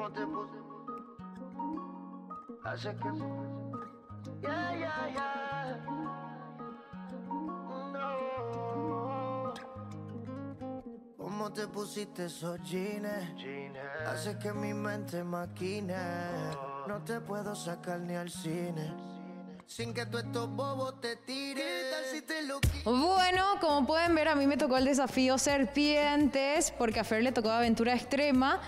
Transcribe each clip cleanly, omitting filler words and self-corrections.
¿Cómo te puse? Hace que... Yeah, yeah, yeah. No. ¿Cómo te pusiste esos jeans? Hace que mi mente maquine. No te puedo sacar ni al cine sin que tú estos bobos te tires. ¿Qué tal si te lo... Bueno, como pueden ver, a mí me tocó el desafío Serpientes, porque a Fer le tocó Aventura Extrema.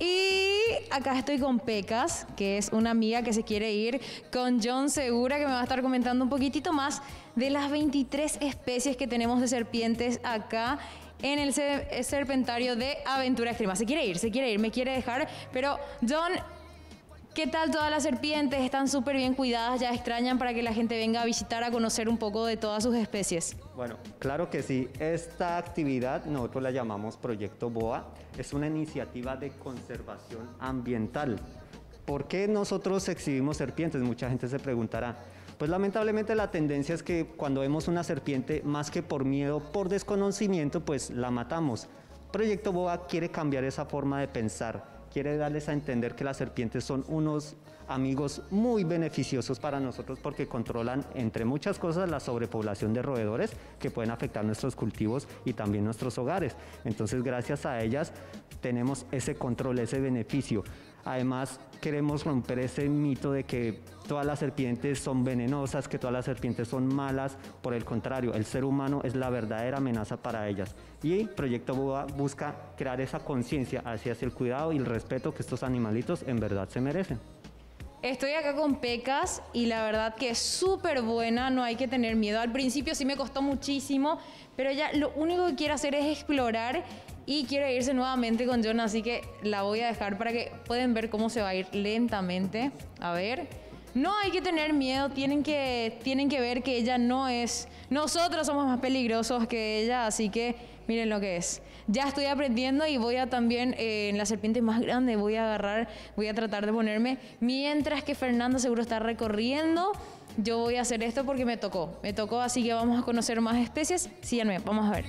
Y acá estoy con Pecas, que es una amiga que se quiere ir, con John Segura, que me va a estar comentando un poquitito más de las 23 especies que tenemos de serpientes acá en el serpentario de Aventura Extrema. Se quiere ir, me quiere dejar, pero John... ¿Qué tal todas las serpientes? Están súper bien cuidadas, ya extrañan para que la gente venga a visitar, a conocer un poco de todas sus especies. Bueno, claro que sí. Esta actividad nosotros la llamamos Proyecto BOA. Es una iniciativa de conservación ambiental. ¿Por qué nosotros exhibimos serpientes? Mucha gente se preguntará. Pues lamentablemente la tendencia es que cuando vemos una serpiente, más que por miedo, por desconocimiento, pues la matamos. Proyecto BOA quiere cambiar esa forma de pensar. Quiere darles a entender que las serpientes son unos amigos muy beneficiosos para nosotros porque controlan, entre muchas cosas, la sobrepoblación de roedores que pueden afectar nuestros cultivos y también nuestros hogares. Entonces, gracias a ellas tenemos ese control, ese beneficio. Además, queremos romper ese mito de que todas las serpientes son venenosas, que todas las serpientes son malas. Por el contrario, el ser humano es la verdadera amenaza para ellas. Y Proyecto BOA busca crear esa conciencia hacia el cuidado y el respeto que estos animalitos en verdad se merecen. Estoy acá con Pecas y la verdad que es súper buena, no hay que tener miedo. Al principio sí me costó muchísimo, pero ya lo único que quiere hacer es explorar y quiere irse nuevamente con John, así que la voy a dejar para que puedan ver cómo se va a ir lentamente. A ver, no hay que tener miedo, tienen que ver que ella no es... Nosotros somos más peligrosos que ella, así que miren lo que es. Ya estoy aprendiendo y voy a también, en la serpiente más grande, voy a tratar de ponerme, mientras que Fernanda seguro está recorriendo. Yo voy a hacer esto porque me tocó, así que vamos a conocer más especies. Síganme, vamos a ver.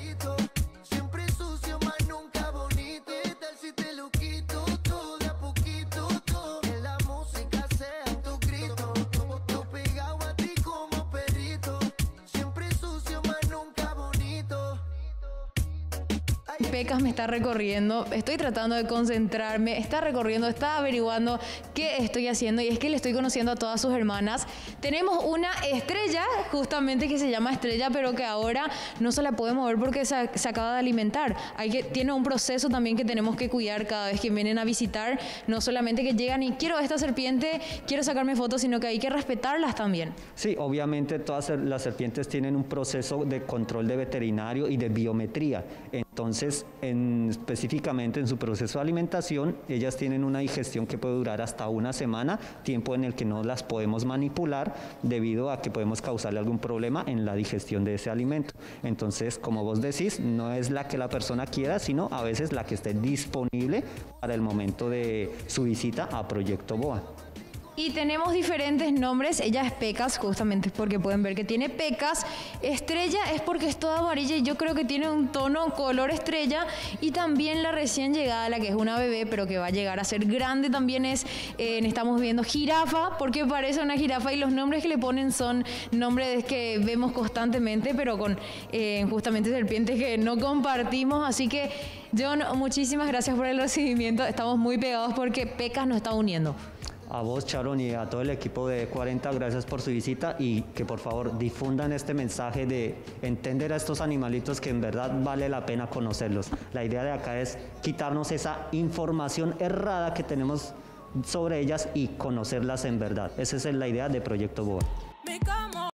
Pecas me está recorriendo, estoy tratando de concentrarme, está recorriendo, está averiguando qué estoy haciendo y es que le estoy conociendo a todas sus hermanas. Tenemos una estrella, justamente que se llama Estrella, pero que ahora no se la puede mover porque se acaba de alimentar. Tiene un proceso también que tenemos que cuidar cada vez que vienen a visitar, no solamente que llegan y quiero esta serpiente, quiero sacarme fotos, sino que hay que respetarlas también. Sí, obviamente todas las serpientes tienen un proceso de control de veterinario y de biometría. Entonces, específicamente en su proceso de alimentación, ellas tienen una digestión que puede durar hasta una semana, tiempo en el que no las podemos manipular debido a que podemos causarle algún problema en la digestión de ese alimento. Entonces, como vos decís, no es la que la persona quiera, sino a veces la que esté disponible para el momento de su visita a Proyecto BOA. Y tenemos diferentes nombres. Ella es Pecas, justamente porque pueden ver que tiene pecas. Estrella es porque es toda amarilla y yo creo que tiene un tono color estrella. Y también la recién llegada, la que es una bebé, pero que va a llegar a ser grande, también es, estamos viendo jirafa, porque parece una jirafa y los nombres que le ponen son nombres que vemos constantemente, pero con justamente serpientes que no compartimos. Así que, John, muchísimas gracias por el recibimiento. Estamos muy pegados porque Pecas nos está uniendo. A vos, Sharon, y a todo el equipo de E40, gracias por su visita y que por favor difundan este mensaje de entender a estos animalitos que en verdad vale la pena conocerlos. La idea de acá es quitarnos esa información errada que tenemos sobre ellas y conocerlas en verdad. Esa es la idea de Proyecto BOA.